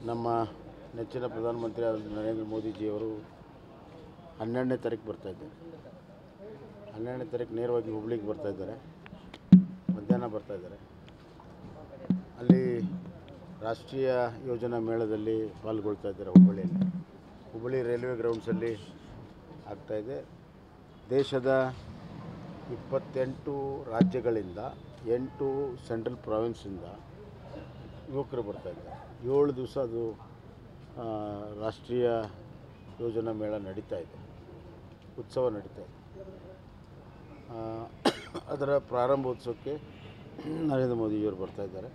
ನಮ್ಮ ನೆಚ್ಚಿನ ಪ್ರಧಾನಮಂತ್ರಿ ನರೇಂದ್ರ ಮೋದಿಜಿಯವರು 12ನೇ ತಾರೀಕು ಬರ್ತಾಯಿದ್ದಾರೆ. 12ನೇ ತಾರೀಕು ನೇರವಾಗಿ ಹುಬ್ಳಿಗೆ ಬರ್ತಾಯಿದ್ದಾರೆ, ಮಧ್ಯಾಹ್ನ ಬರ್ತಾಯಿದ್ದಾರೆ. ಅಲ್ಲಿ ರಾಷ್ಟ್ರೀಯ ಯೋಜನಾ ಮೇಳದಲ್ಲಿ ಪಾಲ್ಗೊಳ್ತಾ ಇದ್ದಾರೆ. ಹುಬ್ಬಳ್ಳಿ ರೈಲ್ವೆ ಗ್ರೌಂಡ್ಸಲ್ಲಿ ಆಗ್ತಾಯಿದೆ. ದೇಶದ 28 ರಾಜ್ಯಗಳಿಂದ 8 ಸೆಂಟ್ರಲ್ ಪ್ರಾವಿನ್ಸಿಂದ ಯುವಕರು ಬರ್ತಾಯಿದ್ದಾರೆ. 7 ದಿವಸ ಅದು ರಾಷ್ಟ್ರೀಯ ಯೋಜನಾ ಮೇಳ ನಡೀತಾ ಇದೆ, ಉತ್ಸವ ನಡೀತಾ ಇದೆ. ಅದರ ಪ್ರಾರಂಭೋತ್ಸವಕ್ಕೆ ನರೇಂದ್ರ ಮೋದಿಜಿಯವರು ಬರ್ತಾಯಿದ್ದಾರೆ.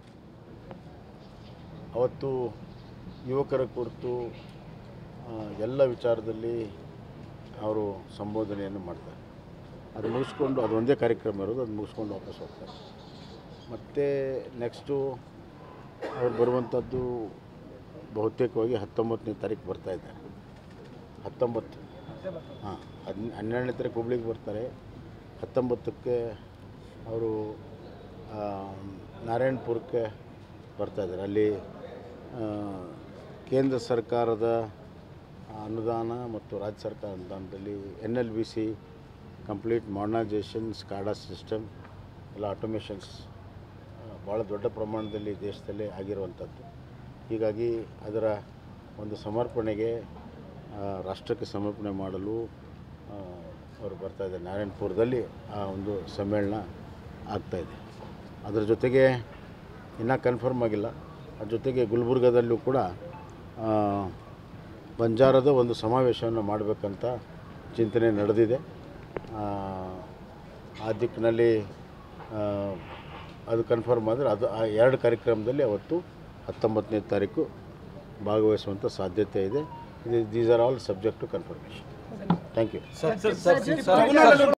ಅವತ್ತು ಯುವಕರ ಕುರಿತು ಎಲ್ಲ ವಿಚಾರದಲ್ಲಿ ಅವರು ಸಂಬೋಧನೆಯನ್ನು ಮಾಡ್ತಾರೆ. ಅದು ಮುಗಿಸ್ಕೊಂಡು, ಅದು ಒಂದೇ ಕಾರ್ಯಕ್ರಮ ಇರೋದು, ಅದು ಮುಗಿಸ್ಕೊಂಡು ವಾಪಸ್ ಹೋಗ್ತಾರೆ. ಮತ್ತು ನೆಕ್ಸ್ಟು ಅವ್ರು ಬರುವಂಥದ್ದು ಬಹುತೇಕವಾಗಿ 19ನೇ ತಾರೀಕು ಬರ್ತಾಯಿದ್ದಾರೆ. 19 12ನೇ ತಾರೀಕು ಹುಬ್ಳಿಗೆ ಬರ್ತಾರೆ. 19ಕ್ಕೆ ಅವರು ನಾರಾಯಣಪುರಕ್ಕೆ ಬರ್ತಾಯಿದ್ದಾರೆ. ಅಲ್ಲಿ ಕೇಂದ್ರ ಸರ್ಕಾರದ ಅನುದಾನ ಮತ್ತು ರಾಜ್ಯ ಸರ್ಕಾರ ಅನುದಾನದಲ್ಲಿ NLBC complete modernisation SCADA system ಎಲ್ಲ ಆಟೋಮೇಷನ್ಸ್ ಭಾಳ ದೊಡ್ಡ ಪ್ರಮಾಣದಲ್ಲಿ ದೇಶದಲ್ಲೇ ಆಗಿರುವಂಥದ್ದು. ಹೀಗಾಗಿ ಅದರ ಒಂದು ಸಮರ್ಪಣೆಗೆ, ರಾಷ್ಟ್ರಕ್ಕೆ ಸಮರ್ಪಣೆ ಮಾಡಲು ಅವರು ಬರ್ತಾಯಿದ್ದಾರೆ. ನಾರಾಯಣಪುರದಲ್ಲಿ ಆ ಒಂದು ಸಮ್ಮೇಳನ ಆಗ್ತಾಯಿದೆ. ಅದರ ಜೊತೆಗೆ ಇನ್ನೂ ಕನ್ಫರ್ಮ್ ಆಗಿಲ್ಲ, ಅದ್ರ ಜೊತೆಗೆ ಗುಲ್ಬರ್ಗದಲ್ಲೂ ಕೂಡ ಬಂಜಾರದ ಒಂದು ಸಮಾವೇಶವನ್ನು ಮಾಡಬೇಕಂತ ಚಿಂತನೆ ನಡೆದಿದೆ. ಆ ದಿಕ್ಕಿನಲ್ಲಿ ಅದು ಕನ್ಫರ್ಮ್ ಆದರೆ ಅದು ಆ 2 ಕಾರ್ಯಕ್ರಮದಲ್ಲಿ ಅವತ್ತು 19ನೇ ತಾರೀಕು ಭಾಗವಹಿಸುವಂಥ ಸಾಧ್ಯತೆ ಇದೆ. These are all subject to confirmation. Thank you.